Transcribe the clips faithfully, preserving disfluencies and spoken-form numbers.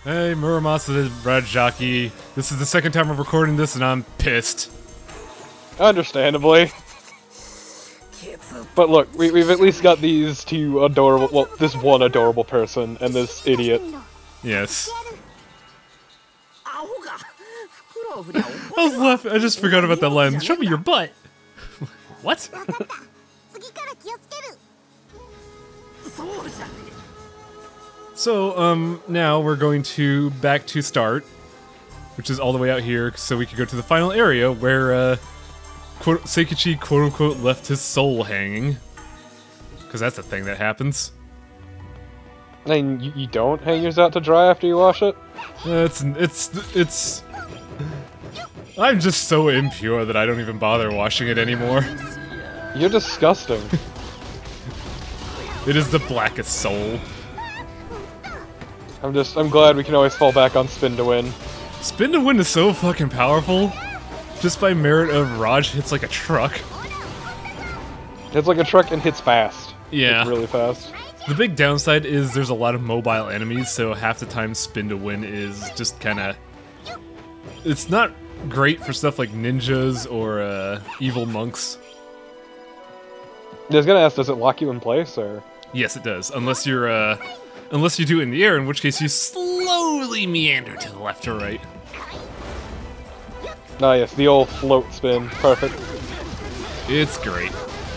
Hey, Muramasa, Rajyaki. This is the second time I'm recording this, and I'm pissed. Understandably. But look, we, we've at least got these two adorable, well, this one adorable person and this idiot. Yes. I was laughing. I just forgot about the lens. Show me your butt. What? So, um, now we're going to back to start, which is all the way out here, so we can go to the final area where, uh, quote, Seikichi, quote-unquote, left his soul hanging. Because that's a thing that happens. And you, you don't hang yours out to dry after you wash it? Uh, it's, it's, it's... I'm just so impure that I don't even bother washing it anymore. You're disgusting. It is the blackest soul. I'm just, I'm glad we can always fall back on spin to win. Spin to win is so fucking powerful. Just by merit of Raj hits like a truck. It's like a truck and hits fast. Yeah. It's really fast. The big downside is there's a lot of mobile enemies, so half the time spin to win is just kinda... It's not great for stuff like ninjas or uh, evil monks. I was gonna ask, does it lock you in place, or...? Yes, it does. Unless you're, uh... Unless you do it in the air, in which case you slowly meander to the left or right. Ah yes, the old float spin. Perfect. It's great.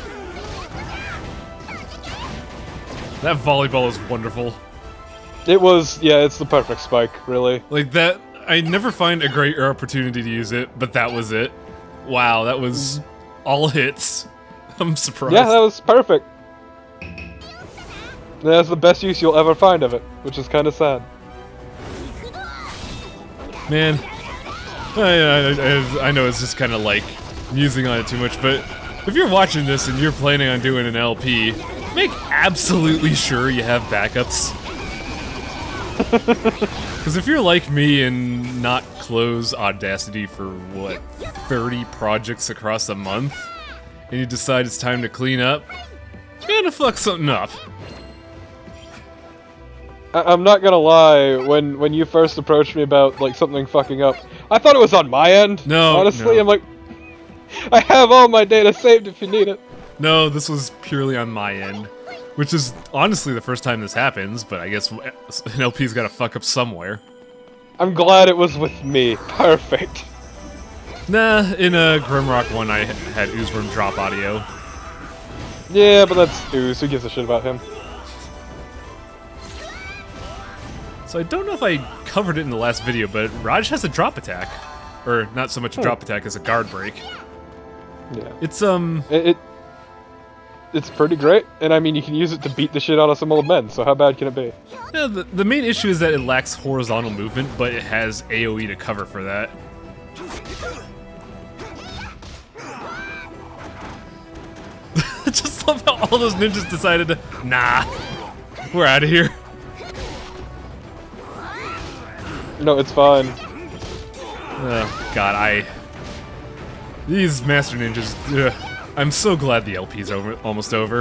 That volleyball is wonderful. It was, yeah, it's the perfect spike, really. Like that, I never find a great opportunity to use it, but that was it. Wow, that was all hits. I'm surprised. Yeah, that was perfect. That's the best use you'll ever find of it, which is kind of sad. Man, I, I, I, I know it's just kind of like musing on it too much, but if you're watching this and you're planning on doing an L P, make absolutely sure you have backups. Because if you're like me and not close Audacity for, what, thirty projects across a month, and you decide it's time to clean up, you're gonna fuck something up. I I'm not gonna lie, when when you first approached me about, like, something fucking up, I thought it was on my end. No, honestly, no. I'm like, I have all my data saved if you need it. No, this was purely on my end. Which is honestly the first time this happens, but I guess an L P's gotta fuck up somewhere. I'm glad it was with me. Perfect. Nah, in a Grimrock one I had Oozworm drop audio. Yeah, but that's Ooze. Who gives a shit about him? So I don't know if I covered it in the last video, but Raj has a drop attack. Or not so much a Hmm. drop attack as a guard break. Yeah. It's, um... It, it It's pretty great, and I mean, you can use it to beat the shit out of some old men, so how bad can it be? Yeah, the, the main issue is that it lacks horizontal movement, but it has AoE to cover for that. Just love how all those ninjas decided to... Nah, we're out of here. No, it's fine. Oh, God, I... These Master Ninjas... Ugh. I'm so glad the L P's over, almost over.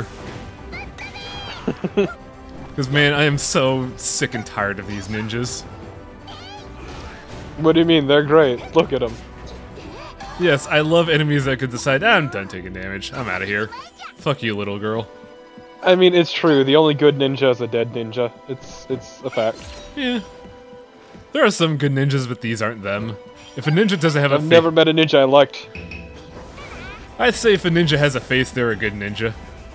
Because, man, I am so sick and tired of these ninjas. What do you mean? They're great. Look at them. Yes, I love enemies that could decide, ah, I'm done taking damage. I'm out of here. Fuck you, little girl. I mean, it's true. The only good ninja is a dead ninja. It's it's a fact. Yeah. There are some good ninjas, but these aren't them. If a ninja doesn't have a I've face... never met a ninja I liked. I'd say if a ninja has a face, they're a good ninja.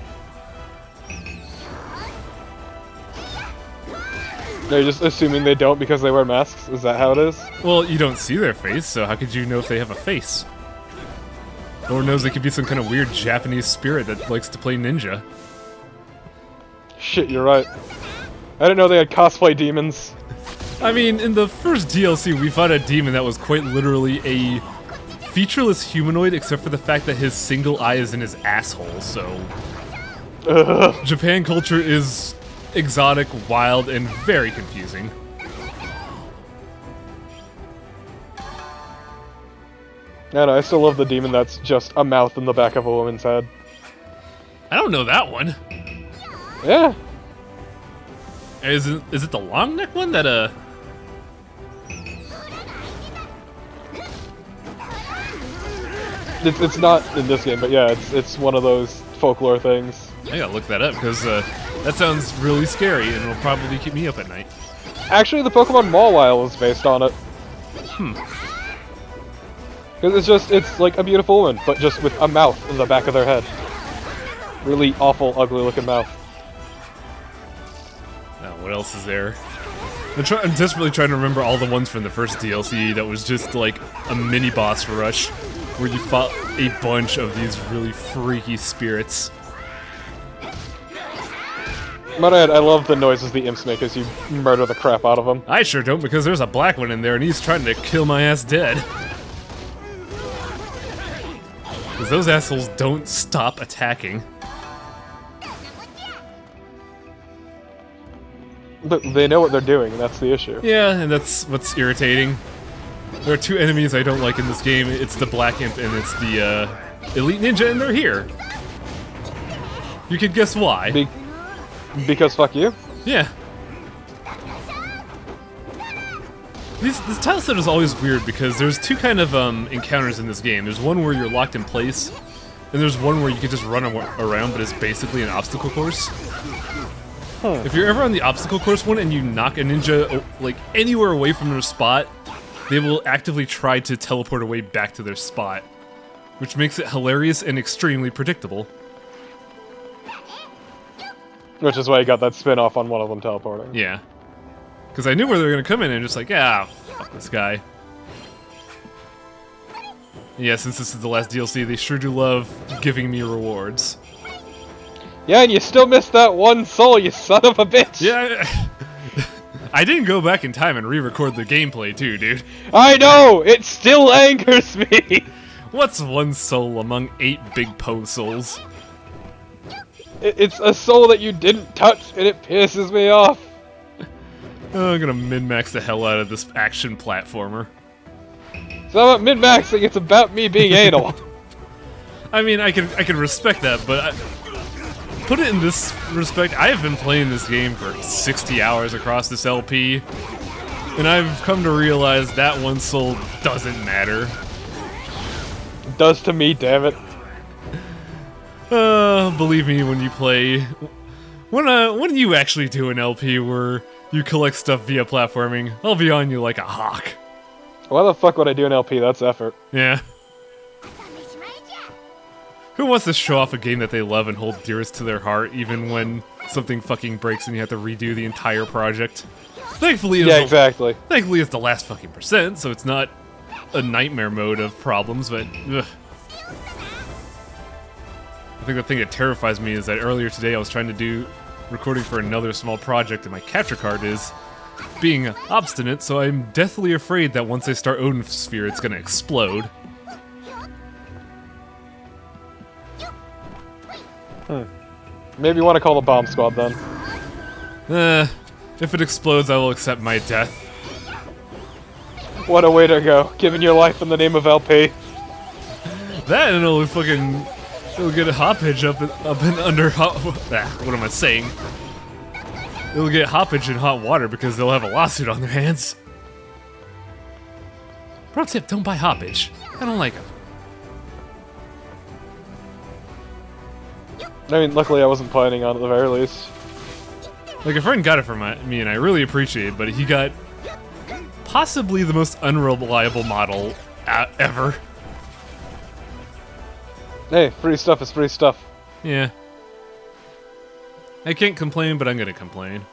They're just assuming they don't because they wear masks? Is that how it is? Well, you don't see their face, so how could you know if they have a face? Lord knows they could be some kind of weird Japanese spirit that likes to play ninja. Shit, you're right. I didn't know they had cosplay demons. I mean, in the first D L C, we fought a demon that was quite literally a featureless humanoid, except for the fact that his single eye is in his asshole, so... Ugh. Japan culture is exotic, wild, and very confusing. No, no, I still love the demon that's just a mouth in the back of a woman's head. I don't know that one. Yeah. Is it, is it the long neck one that, uh... It's it's not in this game, but yeah, it's it's one of those folklore things. I gotta look that up because uh, that sounds really scary and will probably keep me up at night. Actually, the Pokemon Mawile is based on it. Hmm. Because it's just, it's like a beautiful woman, but just with a mouth in the back of their head. Really awful, ugly looking mouth. Now, what else is there? I'm, try I'm desperately trying to remember all the ones from the first D L C that was just like a mini boss rush where you fought a bunch of these really freaky spirits. Might add, I love the noises the imps make as you murder the crap out of them. I sure don't, because there's a black one in there and he's trying to kill my ass dead. Because those assholes don't stop attacking. But they know what they're doing, and that's the issue. Yeah, and that's what's irritating. There are two enemies I don't like in this game. It's the Black Imp and it's the uh, Elite Ninja, and they're here. You could guess why. Be because fuck you? Yeah. These, this tile set is always weird because there's two kind of um, encounters in this game. There's one where you're locked in place, and there's one where you can just run around, but it's basically an obstacle course. Huh. If you're ever on the obstacle course one and you knock a ninja like anywhere away from their spot, they will actively try to teleport away back to their spot, which makes it hilarious and extremely predictable. Which is why you got that spin-off on one of them teleporting. Yeah. Because I knew where they were going to come in and just like, ah, fuck this guy. Yeah, since this is the last D L C, they sure do love giving me rewards. Yeah, and you still missed that one soul, you son of a bitch! Yeah, I didn't go back in time and re-record the gameplay too, dude. I know! It still angers me! What's one soul among eight big Po souls? It's a soul that you didn't touch, and it pisses me off. Oh, I'm gonna min-max the hell out of this action platformer. It's not about min-maxing, it's about me being anal. I mean, I can I can respect that, but I, put it in this respect, I have been playing this game for sixty hours across this L P, and I've come to realize that one soul doesn't matter. It does to me, damn it. Uh, believe me when you play. When uh, when you actually do an L P where you collect stuff via platforming, I'll be on you like a hawk. Why the fuck would I do an L P? That's effort. Yeah. Who wants to show off a game that they love and hold dearest to their heart, even when something fucking breaks and you have to redo the entire project? Thankfully, it's yeah, the, exactly. Thankfully, it's the last fucking percent, so it's not a nightmare mode of problems. But ugh. I think the thing that terrifies me is that earlier today I was trying to do recording for another small project, and my capture card is being obstinate, so I'm deathly afraid that once I start Odin Sphere, it's gonna explode. Hmm. Maybe you want to call the bomb squad then. Eh, if it explodes, I will accept my death. What a way to go, giving your life in the name of L P. That and it'll fucking... It'll get a hoppage up and, up and under hot... Ah, what am I saying? It'll get hoppage in hot water because they'll have a lawsuit on their hands. Pro tip, don't buy hoppage. I don't like them. I mean, luckily I wasn't planning on it at the very least. Like, a friend got it for my, me and I really appreciate it, but he got possibly the most unreliable model uh, ever. Hey, free stuff is free stuff. Yeah. I can't complain, but I'm gonna complain.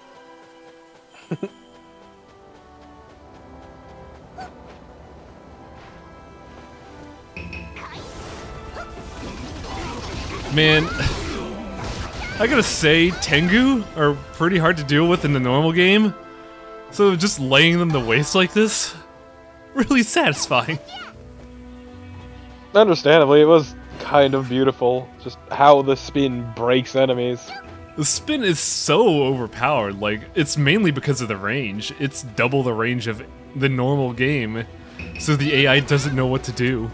Man, I gotta say, Tengu are pretty hard to deal with in the normal game, so just laying them to waste like this, really satisfying. Understandably, it was kind of beautiful, just how the spin breaks enemies. The spin is so overpowered, like, it's mainly because of the range. It's double the range of the normal game, so the A I doesn't know what to do.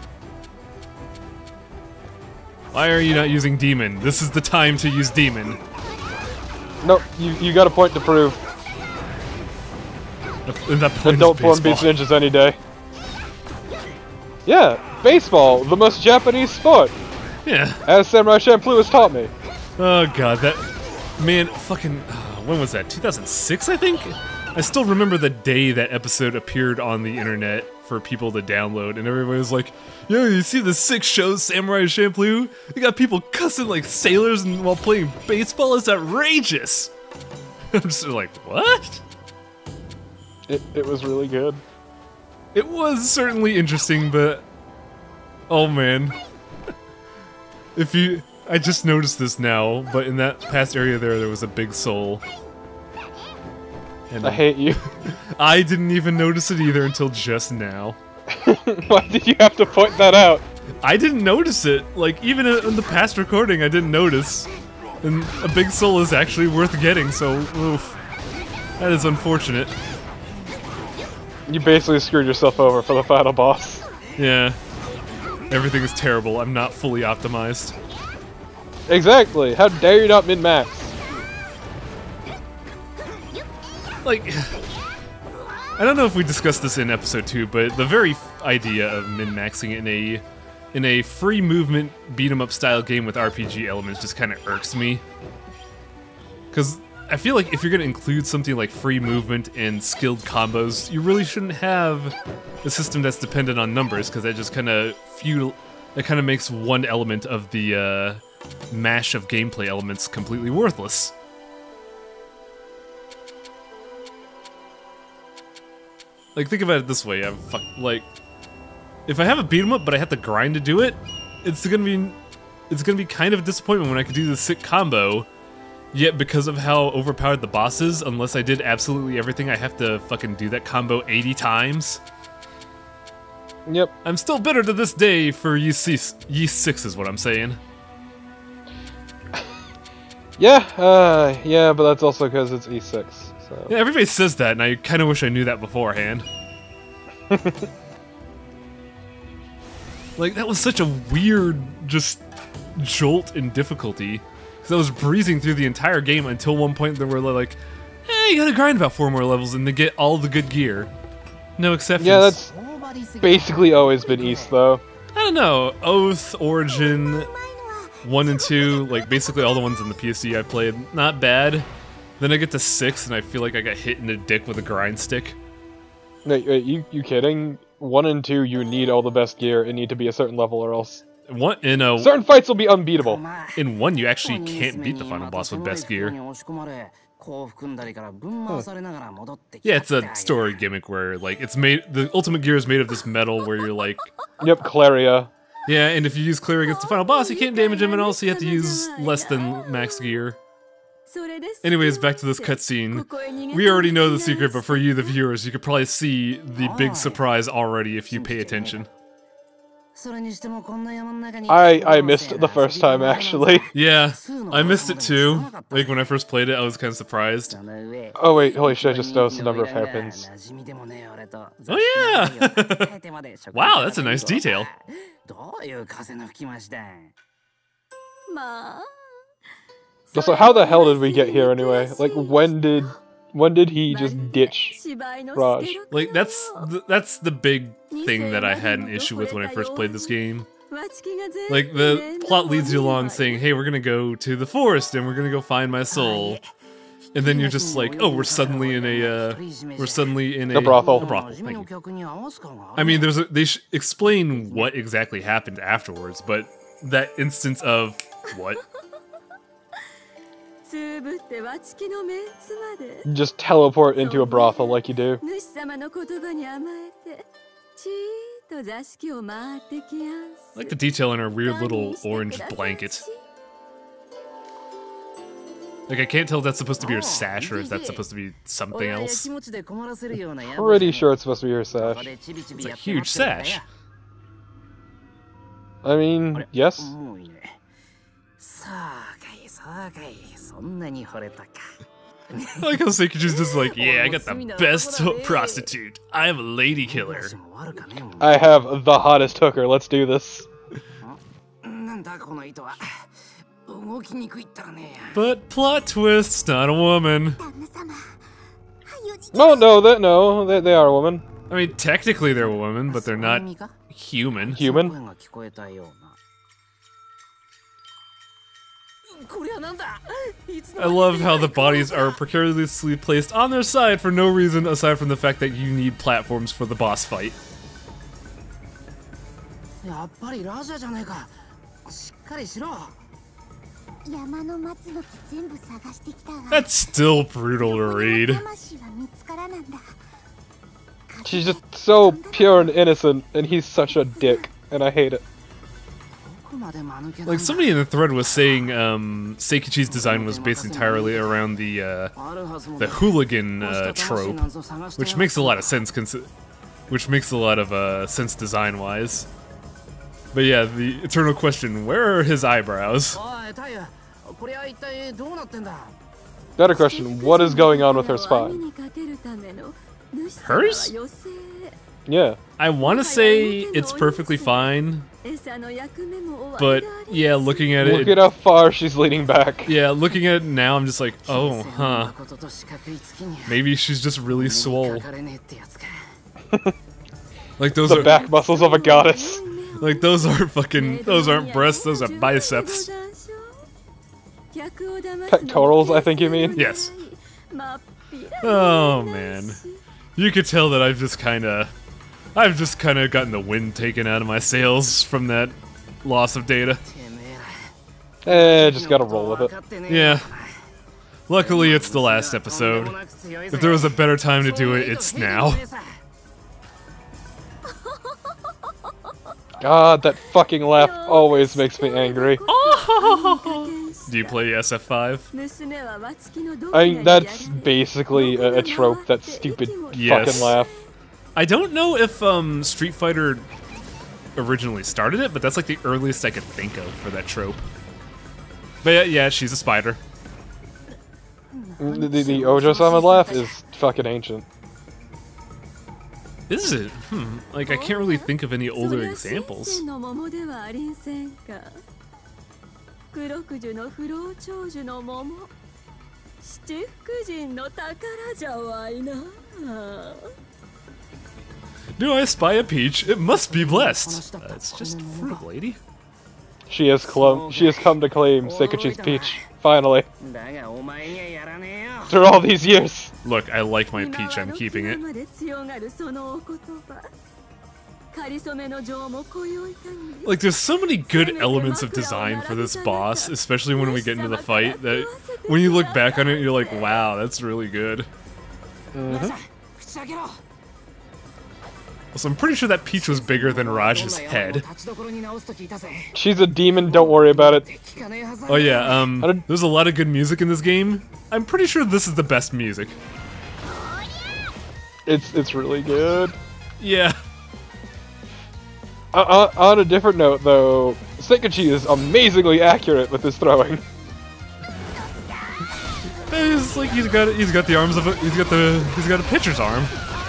Why are you not using Demon? This is the time to use Demon. No, you, you got a point to prove. And that point Adult is form baseball. beats ninjas any day. Yeah, baseball, the most Japanese sport, Yeah. as Samurai Champloo has taught me. Oh god, that man, fucking. Uh, when was that? two thousand six, I think. I still remember the day that episode appeared on the internet for people to download, and everybody was like, "Yo, you see the sick show, Samurai Champloo? You got people cussing like sailors and while playing baseball. It's outrageous." I'm just like, what? It it was really good. It was certainly interesting, but oh man, if you. I just noticed this now, but in that past area there, there was a big soul. And I hate you. I didn't even notice it either until just now. Why did you have to point that out? I didn't notice it. Like, even in the past recording, I didn't notice. And a big soul is actually worth getting, so oof. That is unfortunate. You basically screwed yourself over for the final boss. Yeah. Everything is terrible. I'm not fully optimized. Exactly. How dare you not min-max? Like, I don't know if we discussed this in episode two, but the very idea of min-maxing in a in a free movement beat 'em up style game with R P G elements just kind of irks me. Because I feel like if you're gonna include something like free movement and skilled combos, you really shouldn't have a system that's dependent on numbers, because that just kind of feudal. That kind of makes one element of the uh, mash of gameplay elements completely worthless. Like, think about it this way, I'm fuck, like, if I have a beat 'em up but I have to grind to do it, it's gonna be, it's gonna be kind of a disappointment when I could do the sick combo, yet because of how overpowered the boss is, unless I did absolutely everything, I have to fucking do that combo eighty times. Yep. I'm still bitter to this day for Yeast six is what I'm saying. Yeah, uh, yeah, but that's also because it's E six. So. Yeah, everybody says that, and I kind of wish I knew that beforehand. Like, that was such a weird, just, jolt in difficulty. Because I was breezing through the entire game until one point they were like, hey, you gotta grind about four more levels and to get all the good gear. No exceptions. Yeah, that's basically always been East, though. I don't know. Oath, Origin, one and two, like, basically all the ones in the P S C I played, not bad. Then I get to six, and I feel like I got hit in the dick with a grind stick. Wait, wait, you you kidding? One and two, you need all the best gear and need to be a certain level, or else One in a certain fights will be unbeatable. in one, you actually can't beat the final boss with best gear. Huh. Yeah, it's a story gimmick where like it's made. The ultimate gear is made of this metal where you're like, Yep, Claria. yeah, and if you use clear against the final boss, you can't damage him, and also you have to use less than max gear. Anyways, back to this cutscene. We already know the secret, but for you, the viewers, you could probably see the big surprise already if you pay attention. I I missed it the first time, actually. Yeah, I missed it too. Like when I first played it, I was kind of surprised. Oh wait, holy shit, I just noticed the number of hairpins. Oh yeah! Wow, that's a nice detail. So how the hell did we get here anyway? Like, when did when did he just ditch Raj? Like that's the, that's the big thing that I had an issue with when I first played this game. Like the plot leads you along saying, "Hey, we're gonna go to the forest and we're gonna go find my soul," and then you're just like, "Oh, we're suddenly in a uh, we're suddenly in a, a brothel." A brothel. Thank you. I mean, there's a, they sh explain what exactly happened afterwards, but that instance of what. Just teleport into a brothel like you do. I like the detail in her weird little orange blanket. Like, I can't tell if that's supposed to be her sash or if that's supposed to be something else. Pretty sure it's supposed to be her sash. It's a huge sash. I mean, yes. I like how Seikuchi's just like, yeah, I got the best prostitute. I am a lady killer. I have the hottest hooker, let's do this. But plot twist, not a woman. No, no, that no, they, they are a woman. I mean, technically they're women, but they're not human. Human? I love how the bodies are precariously placed on their side for no reason aside from the fact that you need platforms for the boss fight. That's still brutal to read. She's just so pure and innocent, and he's such a dick, and I hate it. Like, somebody in the thread was saying um, Seikichi's design was based entirely around the uh, the hooligan uh, trope, which makes a lot of sense, which makes a lot of uh, sense design-wise. But yeah, the eternal question, where are his eyebrows? Better question, what is going on with her spine? Hers? Yeah. I want to say it's perfectly fine, but yeah, looking at it... Look at how far she's leaning back. Yeah, looking at it now, I'm just like, oh, huh. Maybe she's just really swole. Like those the are... back muscles of a goddess. Like those are fucking... Those aren't breasts, those are biceps. Pectorals, I think you mean? Yes. Oh, man. You could tell that I've just kinda... I've just kinda gotten the wind taken out of my sails from that loss of data. Eh, just gotta roll with it. Yeah. Luckily, it's the last episode. If there was a better time to do it, it's now. God, that fucking laugh always makes me angry. Do you play S F five? I mean, that's basically a, a trope, that stupid Yes. fucking laugh. I don't know if um, Street Fighter originally started it, but that's like the earliest I could think of for that trope. But yeah, yeah she's a spider. The, the, the Ojo-sama laugh is fucking ancient. Is it? Hmm. Like, I can't really think of any older examples. Do I spy a peach? It must be blessed. Uh, it's just fruit, lady. She has clone. She has come to claim Seikichi's peach. Finally. After all these years. Look, I like my peach. I'm keeping it. Like, there's so many good elements of design for this boss, especially when we get into the fight, that when you look back on it, you're like, wow, that's really good. Mm-hmm. So I'm pretty sure that peach was bigger than Raj's head. She's a demon, don't worry about it. Oh yeah, um, there's a lot of good music in this game. I'm pretty sure this is the best music. It's it's really good. Yeah. Uh, uh, on a different note, though, Seikichi is amazingly accurate with his throwing. It's like he's got he's got the arms of a he's got the he's got a pitcher's arm.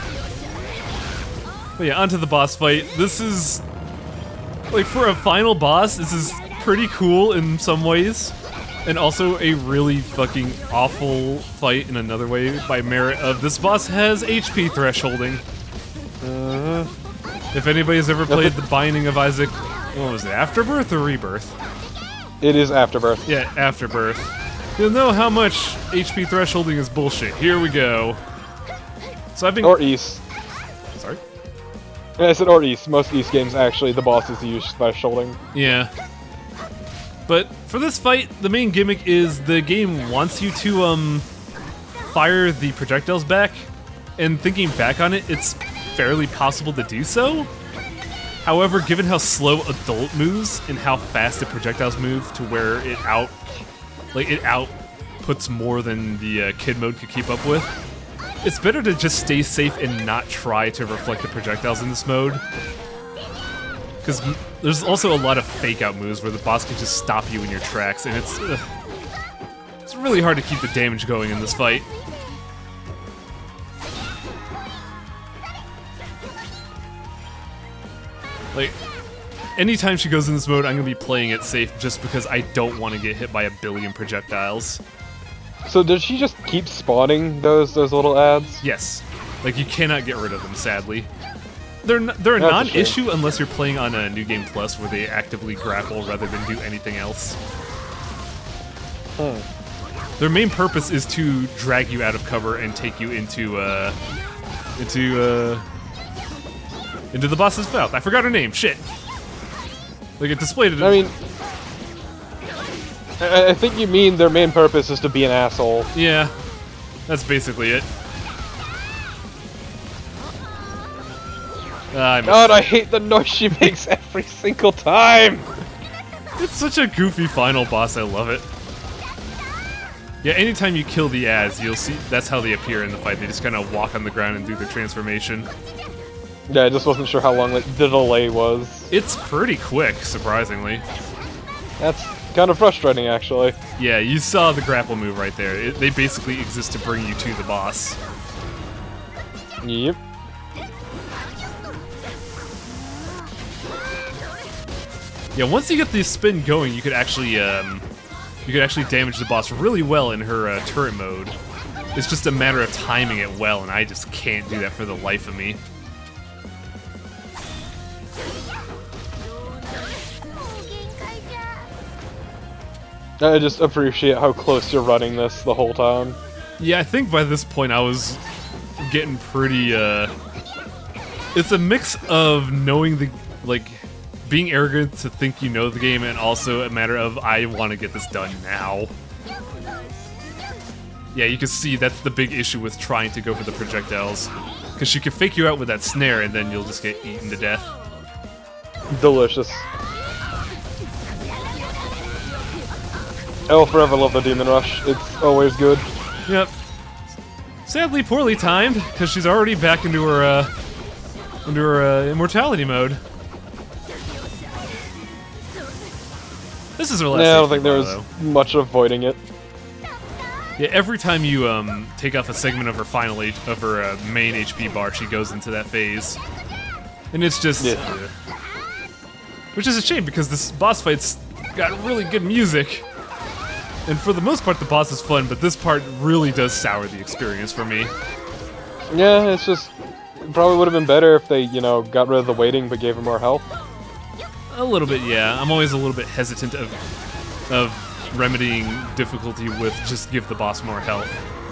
But yeah, onto the boss fight. This is like for a final boss. This is pretty cool in some ways, and also a really fucking awful fight in another way by merit of this boss has H P thresholding. Uh, If anybody's ever played The Binding of Isaac, what was it, Afterbirth or Rebirth? It is Afterbirth. Yeah, Afterbirth. You'll know how much H P thresholding is bullshit. Here we go. So I've been... Or East. Sorry? I said or East. Most East games, actually, the bosses use thresholding. Yeah. But for this fight, the main gimmick is the game wants you to, um, fire the projectiles back, and thinking back on it, it's fairly possible to do so. However, given how slow adult moves and how fast the projectiles move to where it out, like it outputs more than the uh, kid mode could keep up with, it's better to just stay safe and not try to reflect the projectiles in this mode. Because there's also a lot of fake out moves where the boss can just stop you in your tracks, and it's uh, it's really hard to keep the damage going in this fight. Like, anytime she goes in this mode, I'm gonna be playing it safe just because I don't want to get hit by a billion projectiles. So does she just keep spawning those those little ads? Yes. Like, you cannot get rid of them, sadly. They're, n they're a That's a non-issue unless you're playing on a New Game Plus where they actively grapple rather than do anything else. Hmm. Their main purpose is to drag you out of cover and take you into, uh... Into, uh... Into the boss's mouth. I forgot her name, shit! Like, it displayed it... I mean... I, I think you mean their main purpose is to be an asshole. Yeah. That's basically it. Uh, I God, I hate the noise she makes every single time! It's such a goofy final boss, I love it. Yeah, anytime you kill the Az, you'll see that's how they appear in the fight. They just kind of walk on the ground and do their transformation. Yeah, I just wasn't sure how long like, the delay was. It's pretty quick, surprisingly. That's kind of frustrating, actually. Yeah, you saw the grapple move right there. It, they basically exist to bring you to the boss. Yep. Yeah, once you get the spin going, you could actually, um, you could actually damage the boss really well in her uh, turret mode. It's just a matter of timing it well, and I just can't do that for the life of me. I just appreciate how close you're running this the whole time. Yeah, I think by this point I was getting pretty, uh... It's a mix of knowing the, like, being arrogant to think you know the game, and also a matter of, I want to get this done now. Yeah, you can see that's the big issue with trying to go for the projectiles. Because she can fake you out with that snare, and then you'll just get eaten to death. Delicious. I'll forever love the Demon Rush. It's always good. Yep. Sadly, poorly timed, because she's already back into her, uh, into her uh, immortality mode. This is her last. Yeah, I don't save think there was though. much avoiding it. Yeah, every time you um take off a segment of her final H of her uh, main H P bar, she goes into that phase, and it's just, Yeah. uh, which is a shame because this boss fight's got really good music. And for the most part, the boss is fun, but this part really does sour the experience for me. Yeah, it's just... It probably would have been better if they, you know, got rid of the waiting but gave her more health. A little bit, yeah. I'm always a little bit hesitant of, of remedying difficulty with just give the boss more health.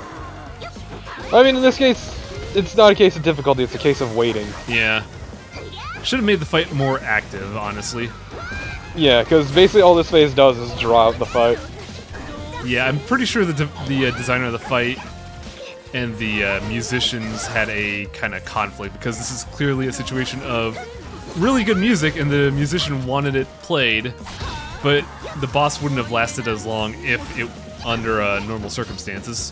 I mean, in this case, it's not a case of difficulty, it's a case of waiting. Yeah. Should have made the fight more active, honestly. Yeah, because basically all this phase does is draw out the fight. Yeah, I'm pretty sure the, de the uh, designer of the fight and the uh, musicians had a kind of conflict, because this is clearly a situation of really good music and the musician wanted it played, but the boss wouldn't have lasted as long if it under uh, normal circumstances.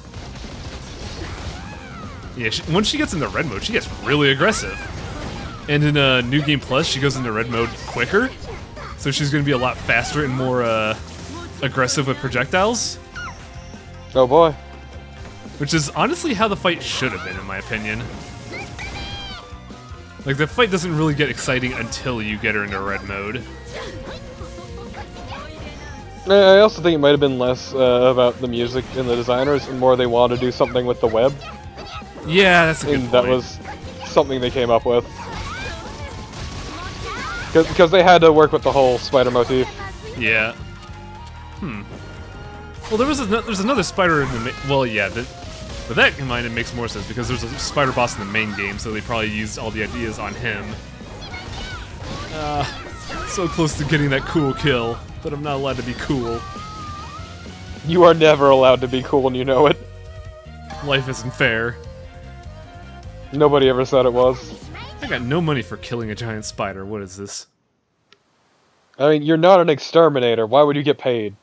Yeah, she, once she gets into red mode, she gets really aggressive. And in uh, New Game Plus, she goes into red mode quicker, so she's going to be a lot faster and more uh, aggressive with projectiles. Oh boy. Which is honestly how the fight should have been, in my opinion. Like, the fight doesn't really get exciting until you get her into red mode. I also think it might have been less uh, about the music and the designers, and more they wanted to do something with the web. Yeah, that's a good And point. that was something they came up with. Because they had to work with the whole spider motif. Yeah. Hmm. Well, there was a, there's another spider in the ma well, yeah. The, with that in mind, it makes more sense because there's a spider boss in the main game, so they probably used all the ideas on him. Uh, so close to getting that cool kill, but I'm not allowed to be cool. You are never allowed to be cool, and you know it. Life isn't fair. Nobody ever said it was. I got no money for killing a giant spider. What is this? I mean, you're not an exterminator. Why would you get paid?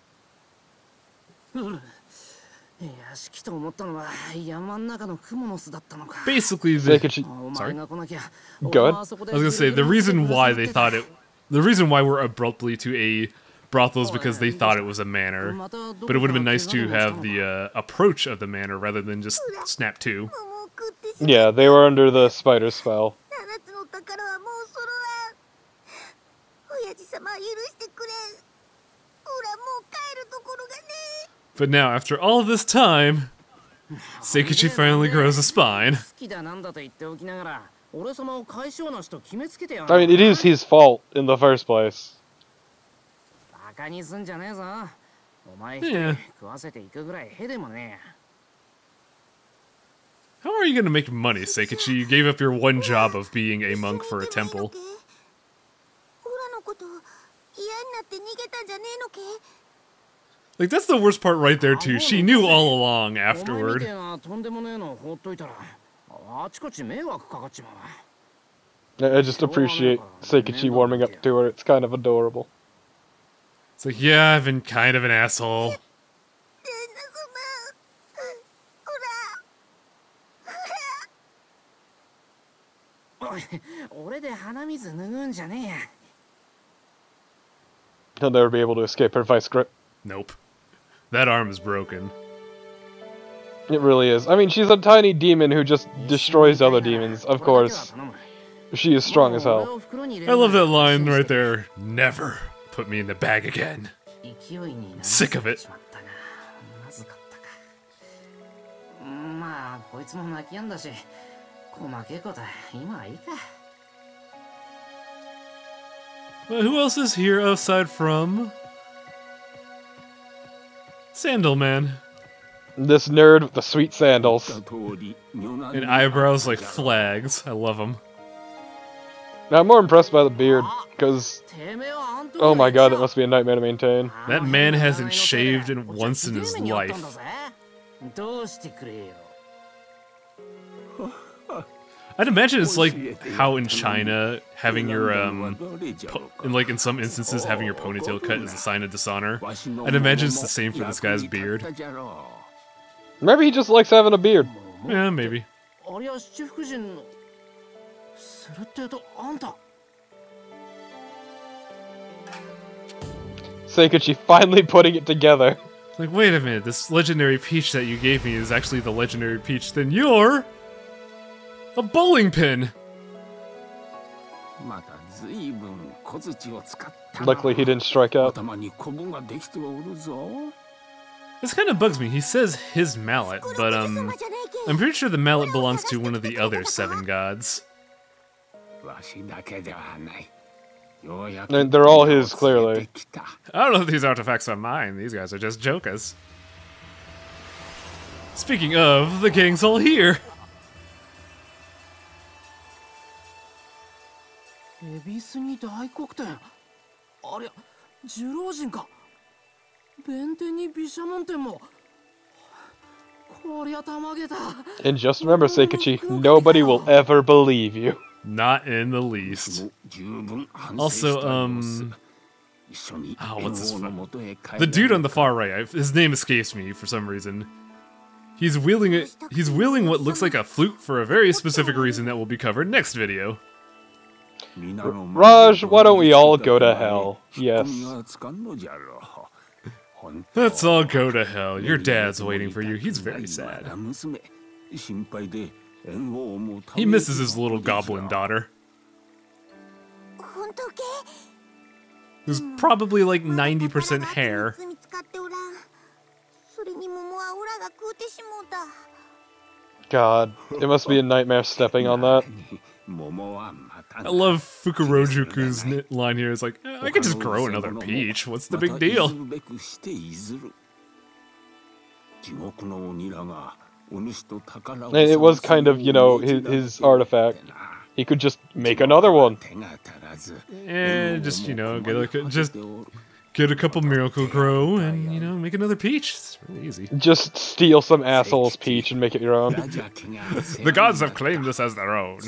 Basically, the Seikuchi- sorry. Go ahead. I was gonna say the reason why they thought it, the reason why we're abruptly to a brothel is because they thought it was a manor. But it would have been nice to have the uh, approach of the manor rather than just snap two. Yeah, they were under the spider spell. But now, after all this time, Seikichi finally grows a spine. I mean, it is his fault in the first place. Yeah. How are you gonna make money, Seikichi? You gave up your one job of being a monk for a temple. Like, that's the worst part right there, too. She knew all along afterward. I just appreciate Seikichi warming up to her. It's kind of adorable. It's like, yeah, I've been kind of an asshole. He'll never be able to escape her vice grip. Nope. That arm is broken. It really is. I mean, she's a tiny demon who just destroys other demons, of course. She is strong as hell. I love that line right there. Never put me in the bag again. I'm sick of it. Well, who else is here aside from Sandal Man? This nerd with the sweet sandals. And eyebrows like flags. I love them. Now, I'm more impressed by the beard, because... Oh my god, that must be a nightmare to maintain. That man hasn't shaved in once in his life. I'd imagine it's like how in China, having your, um... Po in, like, in some instances, having your ponytail cut is a sign of dishonor. I'd imagine it's the same for this guy's beard. Maybe he just likes having a beard. Yeah, maybe. Seikichi finally putting it together. Like, wait a minute, this legendary peach that you gave me is actually the legendary peach, then you're a bowling pin! Luckily he didn't strike out. This kind of bugs me. He says his mallet, but um, I'm pretty sure the mallet belongs to one of the other seven gods. And they're all his, clearly. I don't know if these artifacts are mine. These guys are just jokers. Speaking of, the gang's all here. And just remember, Seikichi, nobody will ever believe you. Not in the least. Also, um... oh, what's his name? The dude on the far right, I, his name escapes me for some reason. He's wielding it. He's wielding what looks like a flute for a very specific reason that will be covered next video. Raj, why don't we all go to hell? Yes. Let's all go to hell. Your dad's waiting for you. He's very sad. He misses his little goblin daughter. Who's probably like ninety percent hair. God, it must be a nightmare stepping on that. I love Fukurojuku's line here. It's like, eh, I could just grow another peach. What's the big deal? And it was kind of, you know, his, his artifact. He could just make another one. And just, you know, get like a, just get a couple Miracle Grow and, you know, make another peach. It's really easy. Just steal some asshole's peach and make it your own. The gods have claimed this as their own.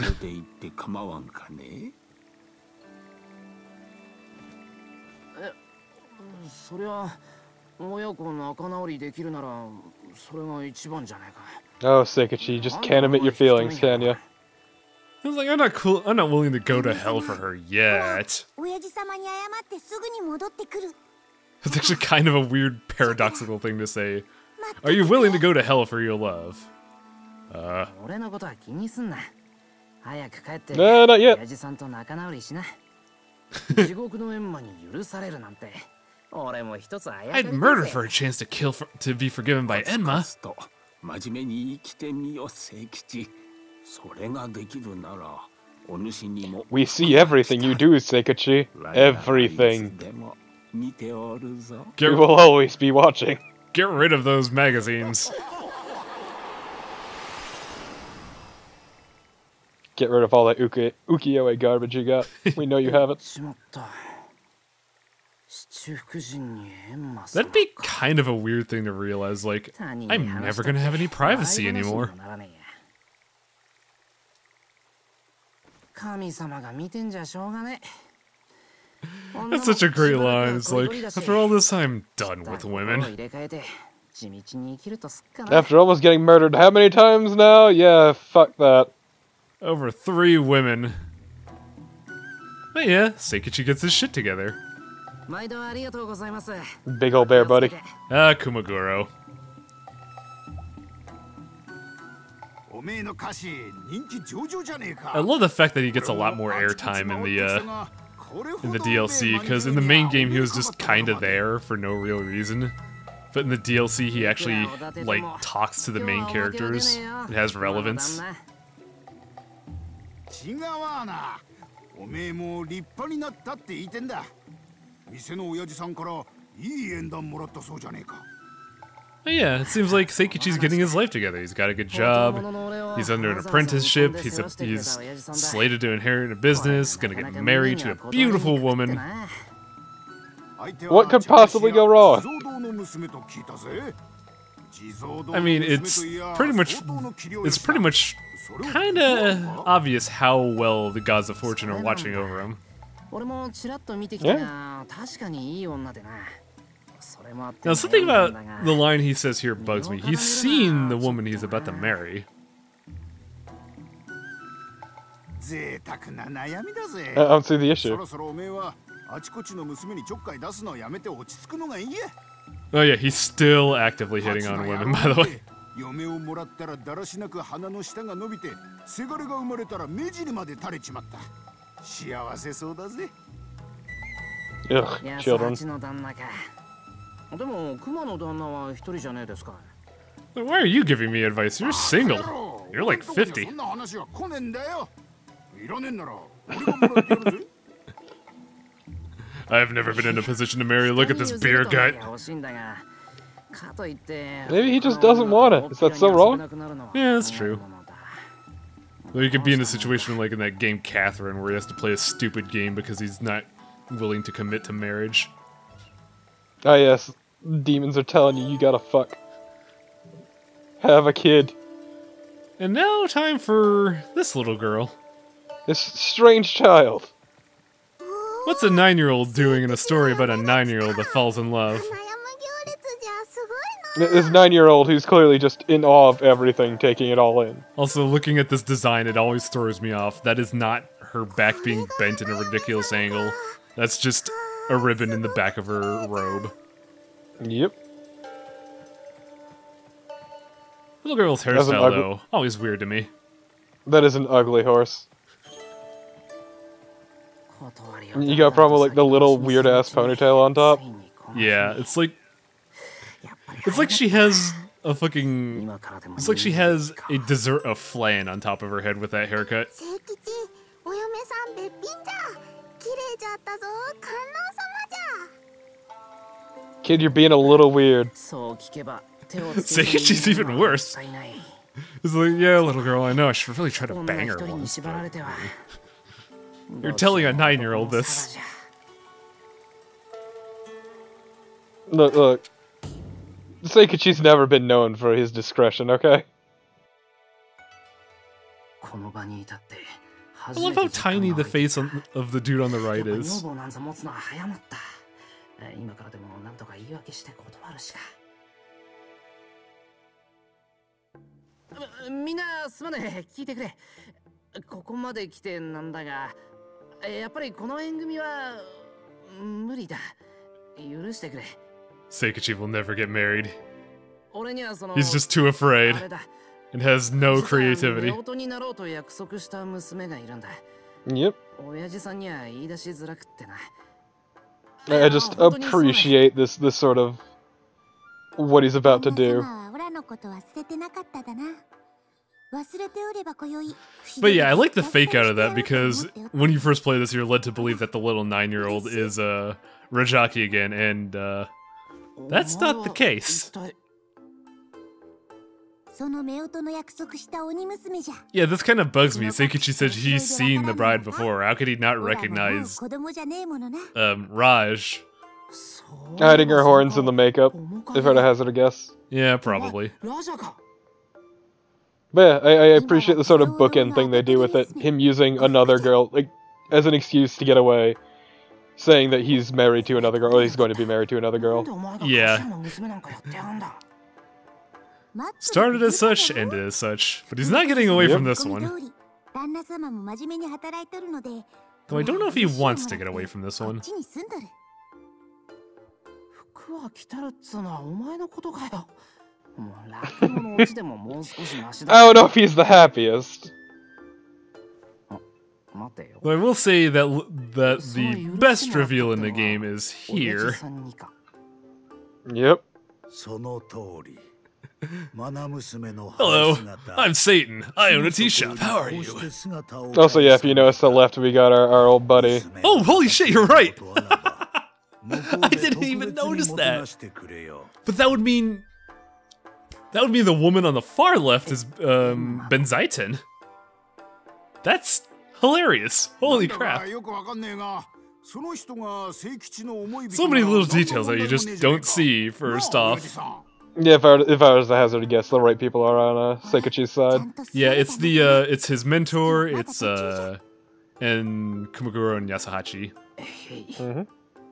Oh, Seikichi, you just can't admit your feelings, can you? I was like, I'm not cool. I'm not willing to go to hell for her yet. That's actually kind of a weird, paradoxical thing to say. Are you willing to go to hell for your love? Uh. No, not yet. I'd murder for a chance to kill for, to be forgiven by Enma. We see everything you do, Seikachi. Everything. Get, We will always be watching. get rid of those magazines. Get rid of all that uki ukiyo-e garbage you got. We know you have it. That'd be kind of a weird thing to realize, like, I'm never gonna have any privacy anymore. That's such a great line. It's like, after all this, I'm done with women. After almost getting murdered how many times now? Yeah, fuck that. Over three women. But yeah, Seikachi gets his shit together. Big ol' bear, buddy. Ah, Kumaguro. I love the fact that he gets a lot more airtime in the uh, in the D L C, because in the main game he was just kind of there for no real reason. But in the D L C he actually, like, talks to the main characters. It has relevance. But yeah, it seems like Seikichi's getting his life together. He's got a good job, he's under an apprenticeship, he's, a, he's slated to inherit a business, gonna get married to a beautiful woman. What could possibly go wrong? I mean, it's pretty much, it's pretty much kinda obvious how well the Gods of Fortune are watching over him. Yeah. Now, something about the line he says here bugs me. He's seen the woman he's about to marry. I don't see the issue. Oh yeah, he's still actively hitting on women, by the way. Ugh, children. Why are you giving me advice? You're single. You're like fifty. I've never been in a position to marry. Look at this beer gut. Maybe he just doesn't want it. Is that so wrong? Yeah, that's true. Well, you could be in a situation like in that game Catherine, where he has to play a stupid game because he's not willing to commit to marriage. Ah yes, demons are telling you you gotta fuck. Have a kid. And now time for this little girl. This strange child. What's a nine-year-old doing in a story about a nine-year-old that falls in love? This nine-year-old who's clearly just in awe of everything, taking it all in. Also, looking at this design, it always throws me off. That is not her back being bent in a ridiculous angle. That's just a ribbon in the back of her robe. Yep. Little girl's hairstyle, though, always weird to me. That is an ugly horse. You got probably like the little weird-ass ponytail on top. Yeah, it's like... It's like she has a fucking... It's like she has a dessert of flan on top of her head with that haircut. Kid, you're being a little weird. Seikichi's even worse. It's like, yeah, little girl, I know, I should really try to bang her once, but... You're telling a nine-year-old this. Look, look. Seikichi's never been known for his discretion, okay? I love how tiny the face on, of the dude on the right is. Seikichi will never get married. He's just too afraid and has no creativity. Yep. I just appreciate this this sort of what he's about to do. But yeah, I like the fake out of that because when you first play this, you're led to believe that the little nine-year-old is uh, Rajyaki again, and uh, that's not the case. Yeah, this kind of bugs me. Seikichi said he's seen the bride before. How could he not recognize um, Raj? Hiding her horns in the makeup, if I had to hazard a guess. Yeah, probably. But yeah, I, I appreciate the sort of bookend thing they do with it. Him using another girl, like, as an excuse to get away. Saying that he's married to another girl, or he's going to be married to another girl. Yeah. Started as such, ended as such. But he's not getting away yep. from this one. Though I don't know if he wants to get away from this one. I don't know if he's the happiest. But I will say that that the best reveal in the game is here. Yep. Hello, I'm Satan. I own a tea shop. How are you? Also, yeah, if you notice to the left, we got our, our old buddy. Oh, holy shit, you're right! I didn't even notice that. But that would mean... That would mean the woman on the far left is um, Benzaiten. That's hilarious. Holy crap. So many little details that you just don't see, first off. Yeah, if I, were, if I was to hazard a guess, the right people are on uh, Seikichi's side. Yeah, it's the, uh, it's his mentor, it's, uh, and Kumaguro and Yasuhachi. Mm-hmm.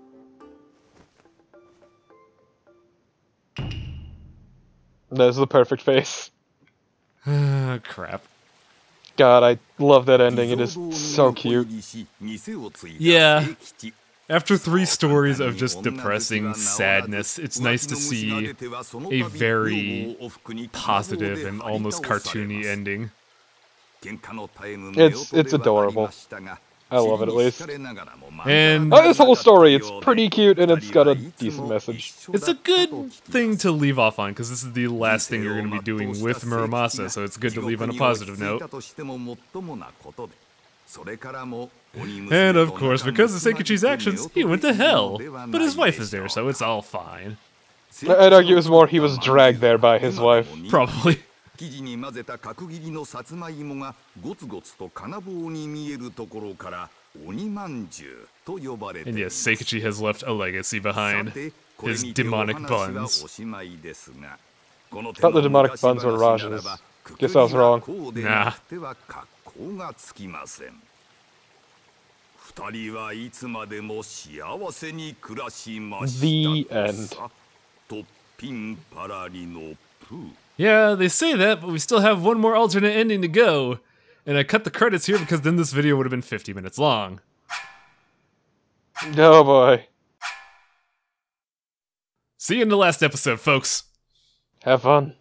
That's the perfect face. Crap. God, I love that ending. It is so cute. Yeah. After three stories of just depressing sadness, it's nice to see a very positive and almost cartoony ending. It's it's adorable. I love it, at least. And oh, this whole story, it's pretty cute, and it's got a decent message. It's a good thing to leave off on, because this is the last thing you're going to be doing with Muramasa, so it's good to leave on a positive note. And of course, because of Seikichi's actions, he went to hell. But his wife is there, so it's all fine. I'd argue it was more he was dragged there by his wife. Probably. And yes, Seikichi has left a legacy behind. His demonic buns. Thought the demonic buns were Raj's. Guess I was wrong. Nah. The end. Yeah, they say that, but we still have one more alternate ending to go. And I cut the credits here because then this video would have been fifty minutes long. Oh boy. See you in the last episode, folks. Have fun.